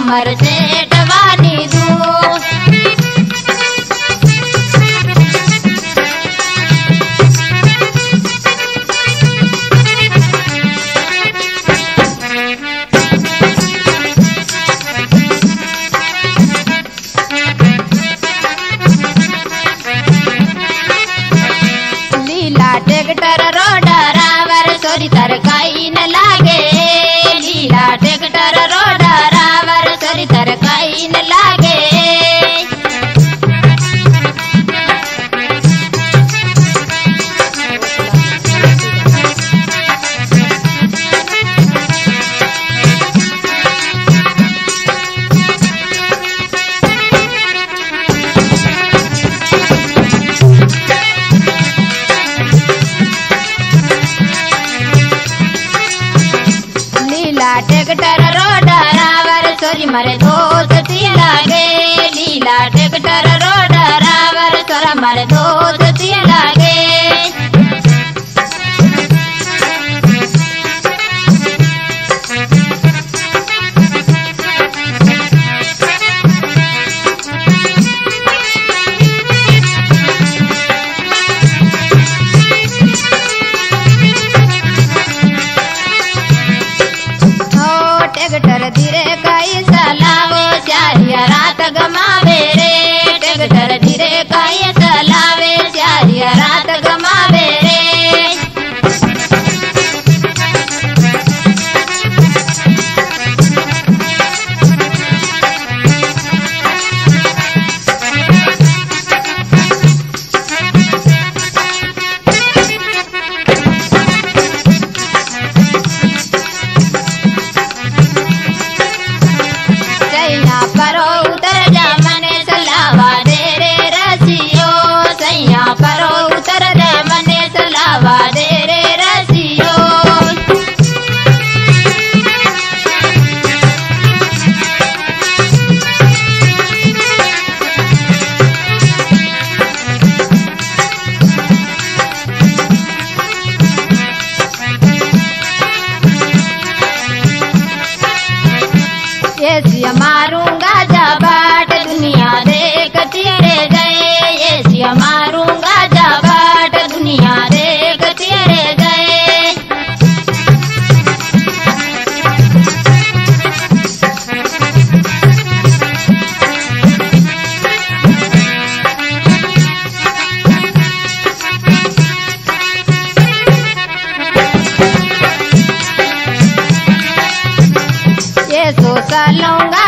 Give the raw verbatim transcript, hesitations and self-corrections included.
अमर सेठ वानी दू। लीला ट्रैक्टर रो ड्राइवर सोरी तरकाई न लागे। लीला ट्रैक्टर रो ड्राइवर सोरी तरकाई न लागे। ट्रैक्टर रो ड्राइवर सोरी मरे दोस्ती लागे। लीला ट्रैक्टर रो ड्राइवर सोरा मरे दोस्ती लागे। ट्रैक्टर धीरे काई चलावो चारिया रात गमावे रे। ट्रैक्टर धीरे काई चलावे चारिया रात गमावे रे। सैया परो उतर जा मने सलावा दे रे रसियो। सैया परो उतर जा मने सलावा दे रे रसियो। ये सिया मारूंगा जा बाट दुनिया देखती रे गए। ये सिया मारूंगा जा बाट दुनिया देखती रे गए। ये सोचा लूंगा